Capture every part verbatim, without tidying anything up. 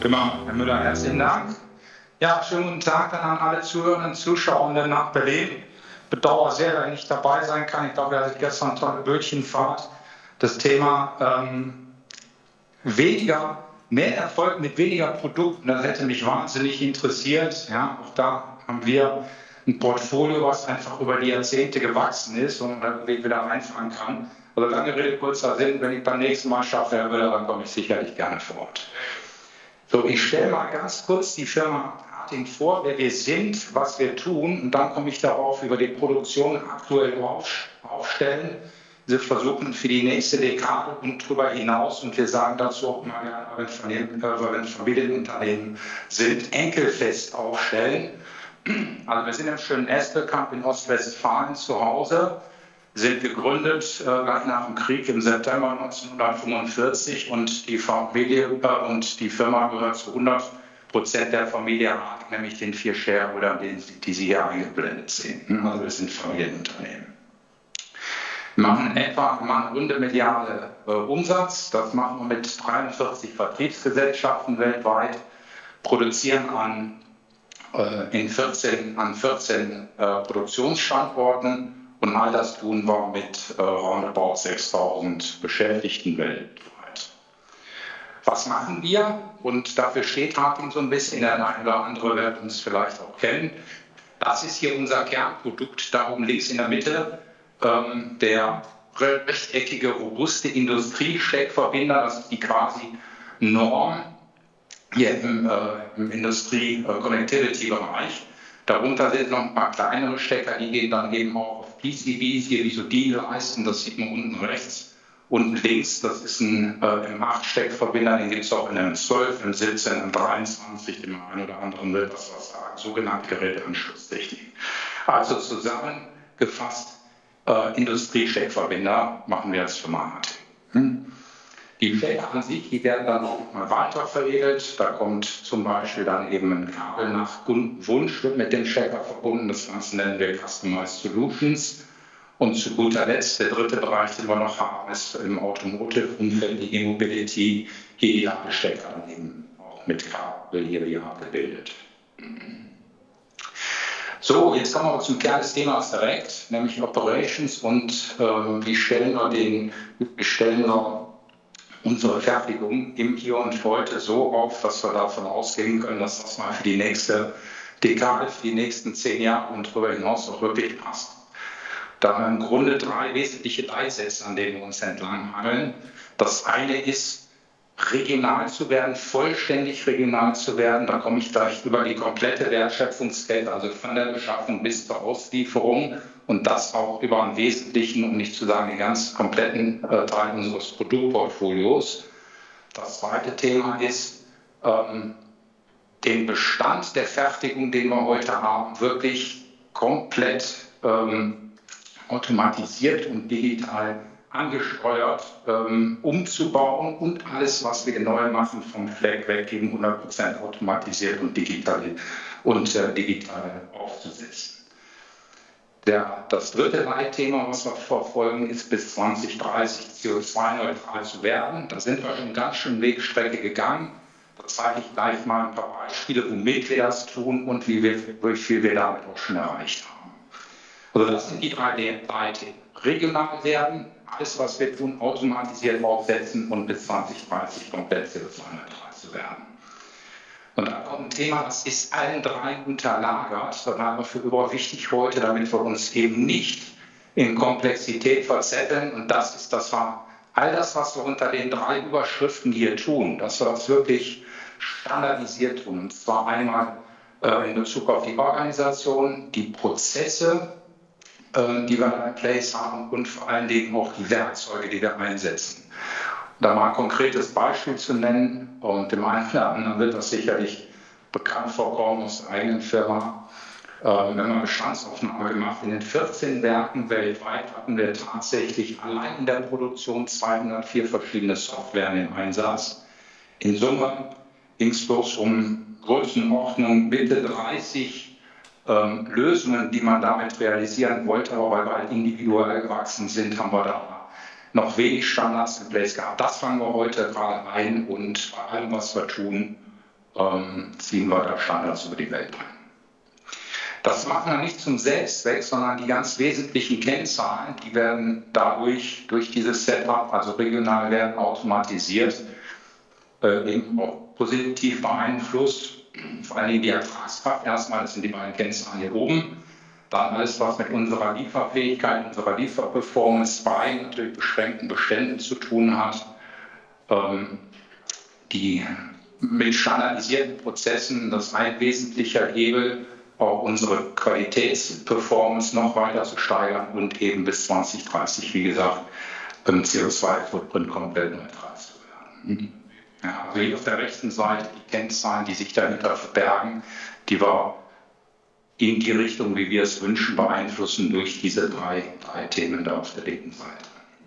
Prima, Herr Müller, herzlichen Dank. Ja, schönen guten Tag dann an alle Zuhörenden und Zuschauenden nach Berlin. Bedauere sehr, dass ich nicht dabei sein kann. Ich glaube, wir hatten gestern eine tolle Bötchenfahrt. Das Thema ähm, weniger, mehr Erfolg mit weniger Produkten, das hätte mich wahnsinnig interessiert. Ja, auch da haben wir ein Portfolio, was einfach über die Jahrzehnte gewachsen ist und man wieder reinfahren kann. Also lange Rede, kurzer Sinn, wenn ich beim nächsten Mal schaffe, Herr Müller, dann komme ich sicherlich gerne vor Ort. So, ich stelle mal ganz kurz die Firma Harting vor, wer wir sind, was wir tun, und dann komme ich darauf, über die Produktion aktuell aufstellen. Wir versuchen für die nächste Dekade und darüber hinaus, und wir sagen dazu auch mal gerne, wenn Familienunternehmen sind, enkelfest aufstellen. Also wir sind im schönen Espelkamp in Ostwestfalen zu Hause, sind gegründet äh, gleich nach dem Krieg im September neunzehnhundertfünfundvierzig, und die Familie äh, und die Firma gehört zu hundert Prozent der Familie Harting, nämlich den vier Shareholdern, die, die Sie hier eingeblendet sehen. Also wir sind Familienunternehmen. Wir machen etwa eine runde Milliarde äh, Umsatz, das machen wir mit dreiundvierzig Vertriebsgesellschaften weltweit, produzieren an, äh, in vierzehn, an vierzehn äh, Produktionsstandorten. Und all das tun wir mit äh, roundabout sechstausend Beschäftigten weltweit. Was machen wir? Und dafür steht Harting so ein bisschen, der eine oder andere wird uns vielleicht auch kennen. Das ist hier unser Kernprodukt, da oben links in der Mitte, ähm, der rechteckige, robuste Industriesteckverbinder, das ist die quasi Norm hier im, äh, im Industrie-Connectivity-Bereich. Darunter sind noch ein paar kleinere Stecker, die gehen dann eben auch auf P C Bs, hier wie so D-Leisten, das sieht man unten rechts. Unten links, das ist ein äh, M acht Steckverbinder, den gibt es auch in einem zwölf, im siebzehn, im dreiundzwanzig, dem einen oder anderen will das was sagen, sogenannte Geräteanschlusstechnik. Also zusammengefasst, äh, Industriesteckverbinder machen wir als Firma Harting. Hm? Die Stecker an sich, die werden dann auch mal weiter veredelt. Da kommt zum Beispiel dann eben ein Kabel nach Kundenwunsch, wird mit dem Stecker verbunden. Das Ganze nennen wir Customized Solutions. Und zu guter Letzt, der dritte Bereich, den wir noch haben, ist im Automotive-Umfeld die E-Mobility. Hier die Ladestecker dann eben auch mit Kabel hier, hier abgebildet. So, jetzt kommen wir zum Kern des Themas direkt, nämlich Operations, und äh, wie stellen wir den, wie stellen wir unsere Fertigung im Hier und Heute so auf, dass wir davon ausgehen können, dass das mal für die nächste Dekade, für die nächsten zehn Jahre und darüber hinaus auch wirklich passt. Da haben wir im Grunde drei wesentliche Leitsätze, an denen wir uns entlanghangeln. Das eine ist, regional zu werden, vollständig regional zu werden. Da komme ich gleich über die komplette Wertschöpfungskette, also von der Beschaffung bis zur Auslieferung, und das auch über einen wesentlichen, um nicht zu sagen den ganz kompletten äh, Teil unseres Produktportfolios. Das zweite Thema ist, ähm, den Bestand der Fertigung, den wir heute haben, wirklich komplett ähm, automatisiert und digital angesteuert ähm, umzubauen, und alles, was wir neu machen, vom Fleck weg gegen hundert Prozent automatisiert und digital, und, äh, digital aufzusetzen. Der, das dritte Leitthema, was wir verfolgen, ist bis zwanzig dreißig C O zwei neutral zu werden. Da sind wir schon ganz schön Wegstrecke gegangen. Da zeige ich gleich mal ein paar Beispiele, womit wir das tun und wie, wir, wie viel wir damit auch schon erreicht haben. Also das sind die drei Leitthemen. Regional werden, alles, was wir tun, automatisiert aufsetzen und bis zwanzig dreißig komplett C O zwei neutral zu werden. Und da kommt ein Thema, das ist allen drei unterlagert. Das war für überaus wichtig heute, damit wir uns eben nicht in Komplexität verzetteln. Und das ist, das war all das, was wir unter den drei Überschriften hier tun, dass wir das wirklich standardisiert tun. Und zwar einmal äh, in Bezug auf die Organisation, die Prozesse, äh, die wir in place haben, und vor allen Dingen auch die Werkzeuge, die wir einsetzen. Da mal ein konkretes Beispiel zu nennen, und dem einen oder anderen wird das sicherlich bekannt vorkommen aus der eigenen Firma. Äh, wenn man Bestandsaufnahme gemacht, in den vierzehn Werken weltweit hatten wir tatsächlich allein in der Produktion zweihundertvier verschiedene Software im Einsatz. In Summe ging es bloß um Größenordnung Mitte dreißig ähm, Lösungen, die man damit realisieren wollte, aber weil wir halt individuell gewachsen sind, haben wir da noch wenig Standards in place gehabt. Das fangen wir heute gerade ein, und bei allem, was wir tun, ähm, ziehen wir da Standards über die Welt ein. Das machen wir nicht zum Selbstzweck, sondern die ganz wesentlichen Kennzahlen, die werden dadurch, durch dieses Setup, also regional werden automatisiert, äh, eben auch positiv beeinflusst. Vor allem die Ertragskraft, erstmal, das sind die beiden Kennzahlen hier oben. Dann alles, was mit unserer Lieferfähigkeit, unserer Lieferperformance bei natürlich beschränkten Beständen zu tun hat, ähm, die mit standardisierten Prozessen, das ist ein wesentlicher Hebel, auch unsere Qualitätsperformance noch weiter zu steigern und eben bis zwanzig dreißig, wie gesagt, im C O zwei Footprint komplett neutral zu werden. Ja, also hier auf der rechten Seite die Kennzahlen, die sich dahinter verbergen, die wir in die Richtung, wie wir es wünschen, beeinflussen durch diese drei, drei Themen da auf der linken Seite.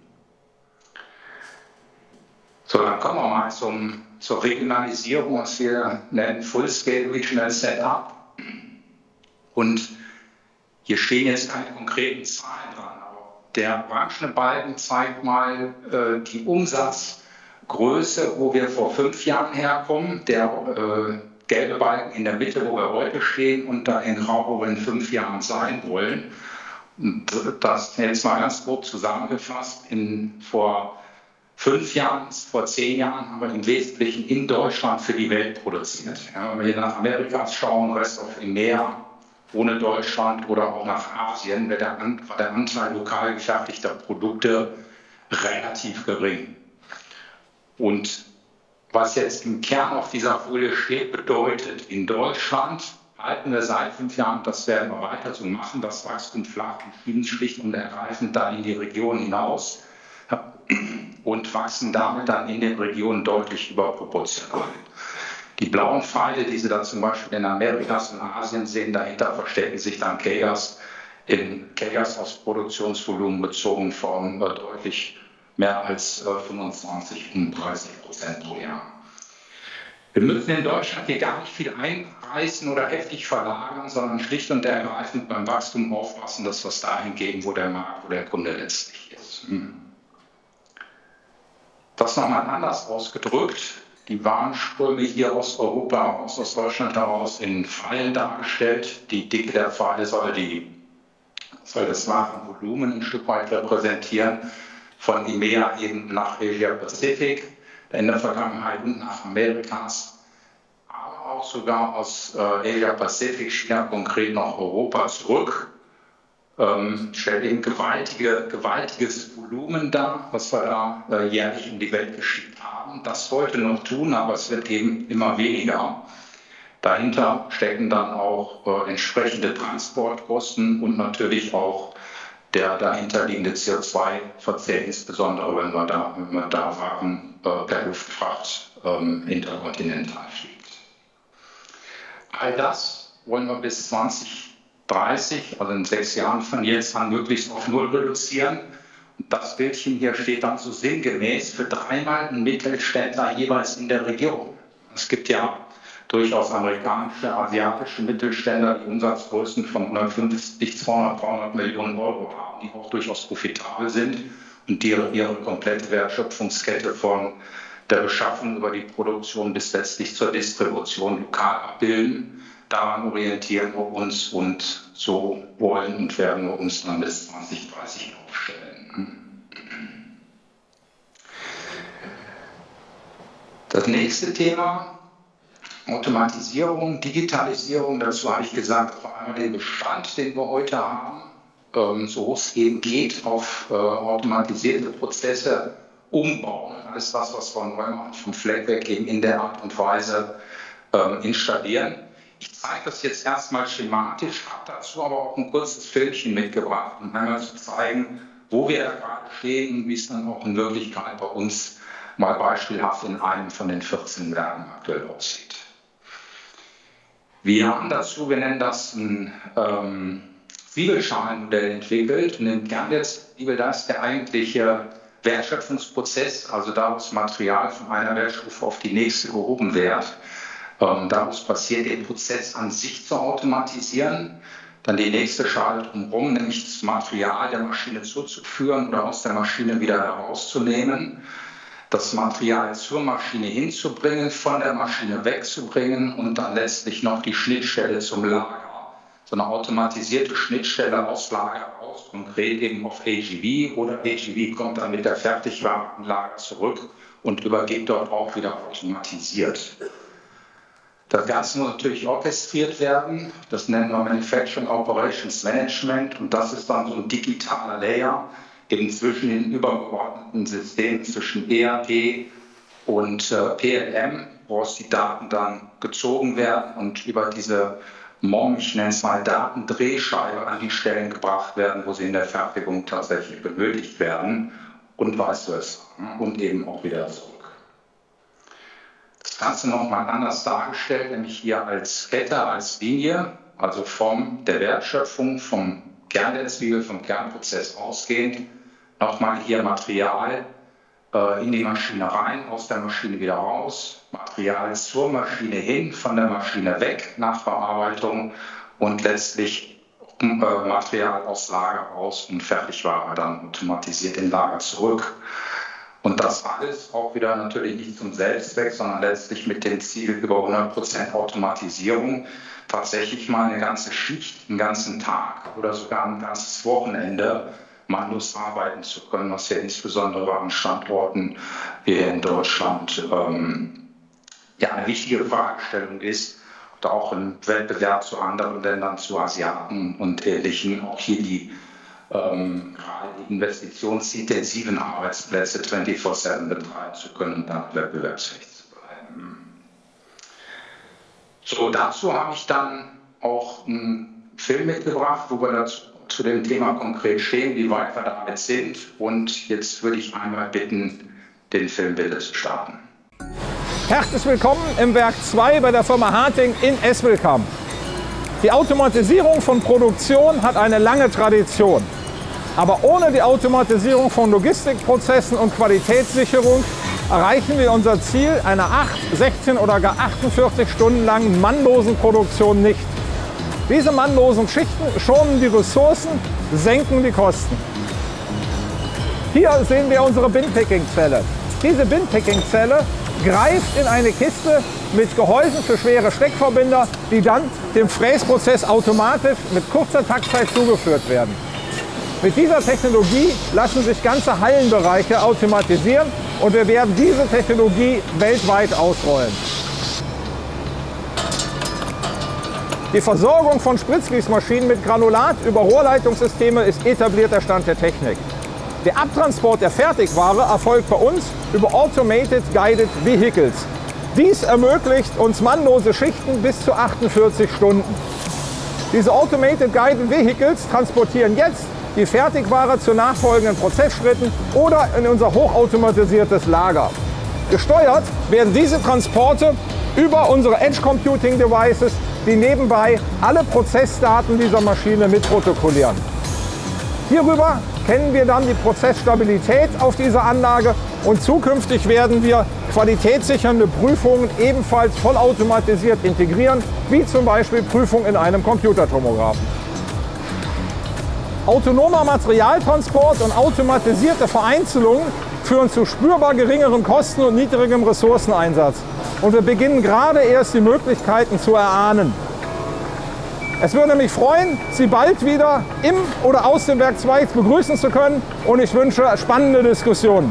So, dann kommen wir mal zum, zur Regionalisierung, was wir nennen Full-Scale Regional Setup. Und hier stehen jetzt keine konkreten Zahlen dran, aber der Branchenbalken zeigt mal äh, die Umsatzgröße, wo wir vor fünf Jahren herkommen, der äh, gelbe Balken in der Mitte, wo wir heute stehen, und da in Grau, wo wir in fünf Jahren sein wollen. Und das jetzt mal ganz grob zusammengefasst, in, vor fünf Jahren, vor zehn Jahren haben wir im Wesentlichen in Deutschland für die Welt produziert. Ja, wenn wir hier nach Amerika schauen, Rest of Emea, ohne Deutschland, oder auch nach Asien, wäre der, An der Anteil lokal gefertigter Produkte relativ gering. Und was jetzt im Kern auf dieser Folie steht, bedeutet, in Deutschland halten wir seit fünf Jahren, das werden wir weiter so machen, das Wachstum flach und schieben schlicht und ergreifend dann in die Region hinaus und wachsen damit dann in den Regionen deutlich überproportional. Die blauen Pfeile, die Sie da zum Beispiel in Amerikas und Asien sehen, dahinter verstecken sich dann K A Gs in K A Gs aus Produktionsvolumen bezogen von äh, deutlich mehr als äh, fünfundzwanzig, fünfunddreißig Prozent pro Jahr. Wir müssen in Deutschland hier gar nicht viel einreißen oder heftig verlagern, sondern schlicht und ergreifend beim Wachstum aufpassen, dass wir es dahin geben, wo der Markt, wo der Kunde letztlich ist. Hm. Das nochmal anders ausgedrückt. Die Warenströme hier aus Europa, aus Deutschland heraus in Pfeilen dargestellt. Die Dicke der Pfeile soll, die, soll das Warenvolumen ein Stück weit repräsentieren. Von Emea eben nach Asia Pacific, in der Vergangenheit und nach Amerikas, aber auch sogar aus äh, Asia Pacific, China konkret nach Europa zurück. Ähm, stellt eben gewaltige, gewaltiges Volumen dar, was wir da äh, jährlich in die Welt geschickt haben. Das sollte noch tun, aber es wird eben immer weniger. Dahinter stecken dann auch äh, entsprechende Transportkosten und natürlich auch der dahinterliegende C O zwei Verzehr, insbesondere wenn wir da, wenn wir da Waren äh, per Luftfracht ähm, interkontinental fliegt. All das wollen wir bis zwanzig dreißig, also in sechs Jahren von jetzt an, möglichst auf Null reduzieren. Und das Bildchen hier steht dann so sinngemäß für dreimal einen Mittelständler jeweils in der Region. Es gibt ja durchaus amerikanische, asiatische Mittelständler, die Umsatzgrößen von hundertfünfzig, zweihundert, dreihundert Millionen Euro haben, die auch durchaus profitabel sind und die ihre komplette Wertschöpfungskette von der Beschaffung über die Produktion bis letztlich zur Distribution lokal abbilden. Daran orientieren wir uns und so wollen und werden wir uns dann bis zwanzig dreißig aufstellen. Das nächste Thema, Automatisierung, Digitalisierung, dazu habe ich gesagt, vor allem den Bestand, den wir heute haben, ähm, so hoch es eben geht, auf äh, automatisierte Prozesse umbauen. Alles das, was wir neu machen, vom Fleck weg eben in der Art und Weise ähm, installieren. Ich zeige das jetzt erstmal schematisch, habe dazu aber auch ein kurzes Filmchen mitgebracht, um einmal zu zeigen, wo wir da gerade stehen und wie es dann auch in Wirklichkeit bei uns mal beispielhaft in einem von den vierzehn Werken aktuell aussieht. Wir haben dazu, wir nennen das ein ähm, Zwiebelschalenmodell entwickelt und im Kern des Zwiebel, da ist der eigentliche Wertschöpfungsprozess, also da, wo das Material von einer Wertstufe auf die nächste gehoben wird. Ähm, daraus passiert, den Prozess an sich zu automatisieren, dann die nächste Schale drumherum, nämlich das Material der Maschine zuzuführen oder aus der Maschine wieder herauszunehmen. das Material zur Maschine hinzubringen, von der Maschine wegzubringen und dann letztlich noch die Schnittstelle zum Lager. So eine automatisierte Schnittstelle aus Lager raus, konkret eben auf A G V, oder A G V kommt dann mit der Fertigware am Lager zurück und übergeht dort auch wieder automatisiert. Das Ganze muss natürlich orchestriert werden, das nennen wir Manufacturing Operations Management, und das ist dann so ein digitaler Layer eben zwischen den übergeordneten Systemen, zwischen E R P und äh, P L M, woraus die Daten dann gezogen werden und über diese M O M, ich nenne es mal Datendrehscheibe, an die Stellen gebracht werden, wo sie in der Fertigung tatsächlich benötigt werden und vice versa, und eben auch wieder zurück. Das Ganze nochmal anders dargestellt, nämlich hier als Kette, als Linie, also von der Wertschöpfung, vom Kern der Zwiebel, vom Kernprozess ausgehend, nochmal hier Material äh, in die Maschine rein, aus der Maschine wieder raus, Material zur Maschine hin, von der Maschine weg nach Verarbeitung und letztlich äh, Material aus Lager raus und Fertigware dann automatisiert in Lager zurück. Und das alles auch wieder natürlich nicht zum Selbstzweck, sondern letztlich mit dem Ziel über hundert Prozent Automatisierung, tatsächlich mal eine ganze Schicht, einen ganzen Tag oder sogar ein ganzes Wochenende mandos arbeiten zu können, was ja insbesondere an Standorten wie hier in Deutschland ähm, ja eine wichtige Fragestellung ist. Und auch im Wettbewerb zu anderen Ländern, zu Asiaten und Ähnlichen, auch hier die ähm, gerade die investitionsintensiven Arbeitsplätze vierundzwanzig sieben betreiben zu können und dann wettbewerbsfähig zu bleiben. So, dazu habe ich dann auch einen Film mitgebracht, wo wir dazu, zu dem Thema konkret stehen, wie weit wir damit sind. Und jetzt würde ich einmal bitten, den Film bitte zu starten. Herzlich willkommen im Werk zwei bei der Firma Harting in Espelkamp. Die Automatisierung von Produktion hat eine lange Tradition. Aber ohne die Automatisierung von Logistikprozessen und Qualitätssicherung erreichen wir unser Ziel einer acht, sechzehn oder gar achtundvierzig Stunden langen mannlosen Produktion nicht. Diese mannlosen Schichten schonen die Ressourcen, senken die Kosten. Hier sehen wir unsere Bin-Picking-Zelle. Diese Bin-Picking-Zelle greift in eine Kiste mit Gehäusen für schwere Steckverbinder, die dann dem Fräsprozess automatisch mit kurzer Taktzeit zugeführt werden. Mit dieser Technologie lassen sich ganze Hallenbereiche automatisieren und wir werden diese Technologie weltweit ausrollen. Die Versorgung von Spritzgießmaschinen mit Granulat über Rohrleitungssysteme ist etablierter Stand der Technik. Der Abtransport der Fertigware erfolgt bei uns über Automated Guided Vehicles. Dies ermöglicht uns mannlose Schichten bis zu achtundvierzig Stunden. Diese Automated Guided Vehicles transportieren jetzt die Fertigware zu nachfolgenden Prozessschritten oder in unser hochautomatisiertes Lager. Gesteuert werden diese Transporte über unsere Edge Computing Devices, die nebenbei alle Prozessdaten dieser Maschine mitprotokollieren. Hierüber kennen wir dann die Prozessstabilität auf dieser Anlage und zukünftig werden wir qualitätssichernde Prüfungen ebenfalls vollautomatisiert integrieren, wie zum Beispiel Prüfung in einem Computertomographen. Autonomer Materialtransport und automatisierte Vereinzelungen führen zu spürbar geringeren Kosten und niedrigem Ressourceneinsatz. Und wir beginnen gerade erst die Möglichkeiten zu erahnen. Es würde mich freuen, Sie bald wieder im oder aus dem Werk zwei begrüßen zu können und ich wünsche spannende Diskussionen.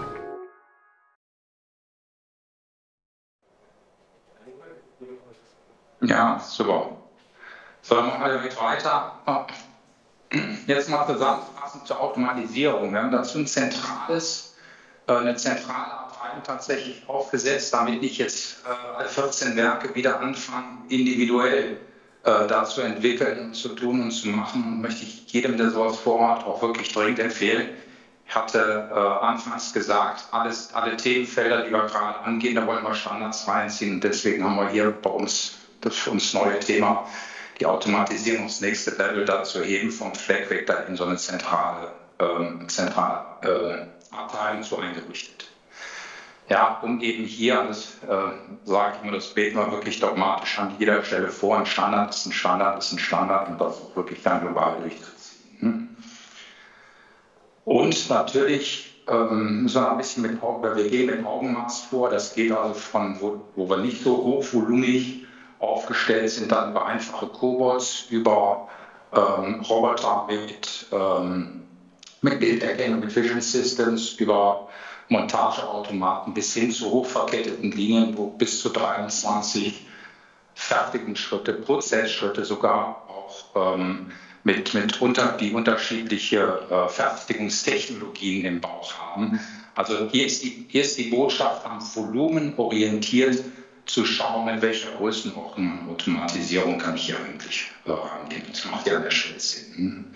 Ja, super. So, dann machen wir direkt weiter. Jetzt mal zusammenfassend zur Automatisierung. Wir haben dazu ein zentrales, eine zentrale Abteilung tatsächlich aufgesetzt, damit nicht jetzt alle vierzehn Werke wieder anfangen, individuell da zu entwickeln, zu tun und zu machen. Möchte ich jedem, der sowas vorhat, auch wirklich dringend empfehlen. Ich hatte äh, anfangs gesagt, alles, alle Themenfelder, die wir gerade angehen, da wollen wir Standards reinziehen. Und deswegen haben wir hier bei uns das für uns neue Thema, die Automatisierung aufs nächste Level da zu heben, vom Fleck weg da in so eine zentrale, ähm, zentrale äh, Abteilung so eingerichtet. Ja, um eben hier, das äh, sage ich immer, das beten wir wirklich dogmatisch an jeder Stelle vor, ein Standard ist ein Standard ist ein Standard und das wirklich dann global durchzuziehen. Und natürlich ähm, müssen wir ein bisschen mit, wir gehen mit Augenmaß vor. Das geht also von, wo, wo wir nicht so hochvolumig aufgestellt sind, dann über einfache Cobots, über ähm, Roboter mit, ähm, mit Bilderkennung, mit Vision Systems, über Montageautomaten bis hin zu hochverketteten Linien, wo bis zu dreiundzwanzig Fertigungsschritte, Prozessschritte sogar auch ähm, mit, mit unter, die unterschiedliche äh, Fertigungstechnologien im Bauch haben. Also hier ist, die, hier ist die Botschaft am Volumen orientiert zu schauen, in welcher Größenordnung Automatisierung kann ich hier eigentlich äh, angehen. Das macht ja an der Stelle Sinn.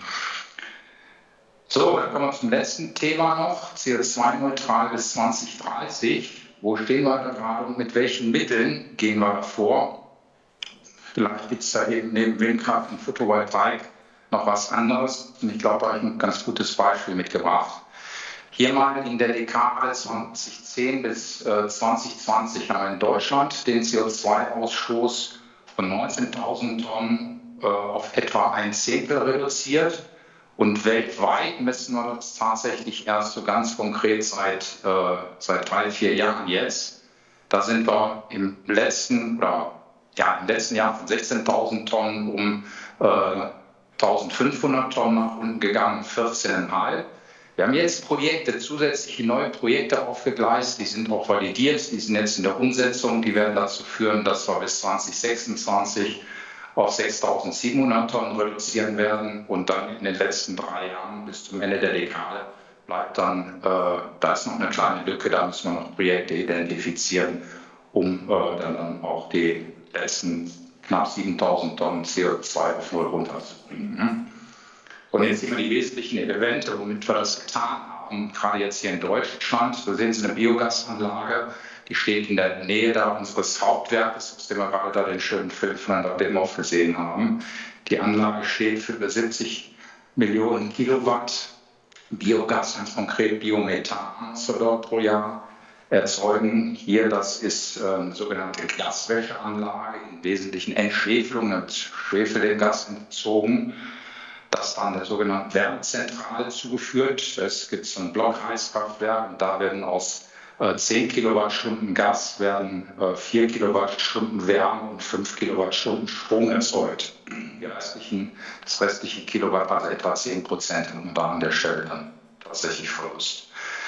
So, dann kommen wir zum letzten Thema noch, C O zwei neutral bis zwanzig dreißig. Wo stehen wir da gerade und mit welchen Mitteln gehen wir da vor? Vielleicht gibt es da eben neben Windkraft und Photovoltaik noch was anderes. Und ich glaube, da habe ich ein ganz gutes Beispiel mitgebracht. Hier mal in der Dekade zweitausendzehn bis äh, zwanzig zwanzig haben wir in Deutschland den C O zwei Ausstoß von neunzehntausend Tonnen äh, auf etwa ein Zehntel reduziert. Und weltweit messen wir das tatsächlich erst so ganz konkret seit, äh, seit drei, vier Jahren jetzt. Da sind wir im letzten, oder, ja, im letzten Jahr von sechzehntausend Tonnen um äh, eintausendfünfhundert Tonnen nach unten gegangen, vierzehn Komma fünf. Wir haben jetzt Projekte, zusätzliche neue Projekte aufgegleist, die sind auch validiert, die sind jetzt in der Umsetzung, die werden dazu führen, dass wir bis zwanzig sechsundzwanzig auf sechstausendsiebenhundert Tonnen reduzieren werden und dann in den letzten drei Jahren bis zum Ende der Dekade bleibt dann, äh, da ist noch eine kleine Lücke, da müssen wir noch Projekte identifizieren, um äh, dann, dann auch die letzten knapp siebentausend Tonnen C O zwei auf Null runterzubringen. Und jetzt sehen wir die wesentlichen Elemente, womit wir das getan haben, gerade jetzt hier in Deutschland. Da sehen Sie eine Biogasanlage, die steht in der Nähe da unseres Hauptwerkes, aus dem wir gerade da den schönen Film von der Demhoff gesehen haben. Die Anlage steht für über siebzig Millionen Kilowatt Biogas, ganz konkret Biomethan, so dort pro Jahr erzeugen. Hier, das ist äh, eine sogenannte Gaswäscheanlage, im Wesentlichen Entschwefelung, mit Schwefel dem Gas entzogen. Das dann der sogenannten Wärmezentrale zugeführt. Es gibt so ein Blockheizkraftwerk und da werden aus äh, zehn Kilowattstunden Gas werden äh, vier Kilowattstunden Wärme und fünf Kilowattstunden Strom erzeugt. Die restlichen, das restliche Kilowatt, also etwa zehn Prozent, und da an der Stelle dann tatsächlich Verlust.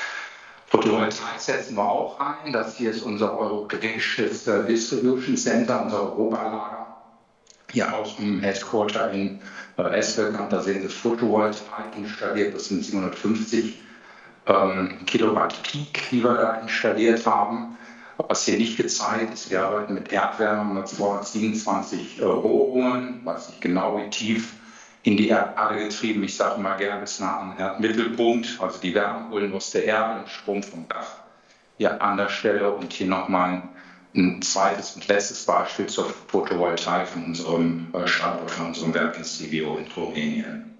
Photovoltaik setzen wir auch ein. Das hier ist unser europäisches äh, Distribution Center, unser Europalager. Hier auch im Headquarter in äh, Esslingen, da sehen Sie Photovoltaik installiert, das sind siebenhundertfünfzig ähm, Kilowatt Peak, die wir da installiert haben. Was hier nicht gezeigt ist, wir arbeiten mit Erdwärme mit zweihundertsiebenundzwanzig äh, Rohrungen, weiß nicht genau wie tief, in die Erde getrieben. Ich sage mal gerne bis nah am Erdmittelpunkt, also die Wärme holen aus der Erde, den Strom vom Dach hier an der Stelle und hier nochmal ein zweites und letztes Beispiel zur Photovoltaik von unserem Standort, von unserem Werk in Sibiu in Rumänien.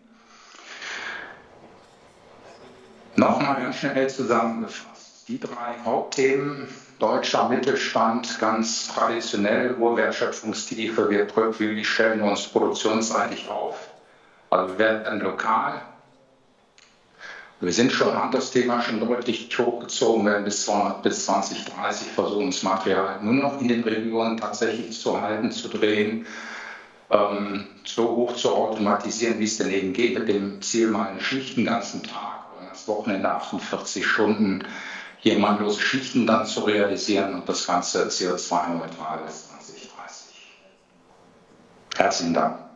Nochmal ganz schnell zusammengefasst. Die drei Hauptthemen: deutscher Mittelstand, ganz traditionell, hohe Wertschöpfungstiefe, wir prüfen, wie stellen wir uns produktionsseitig auf. Also wir werden lokal. Wir sind schon, haben das Thema schon deutlich hochgezogen, werden bis zwanzig dreißig versuchen, das Material nur noch in den Regionen tatsächlich zu halten, zu drehen, ähm, so hoch zu automatisieren, wie es denn eben geht, mit dem Ziel, mal einen Schicht den ganzen Tag oder das Wochenende achtundvierzig Stunden hier mannlose Schichten dann zu realisieren und das Ganze C O zwei neutral bis zwanzig dreißig. Herzlichen Dank.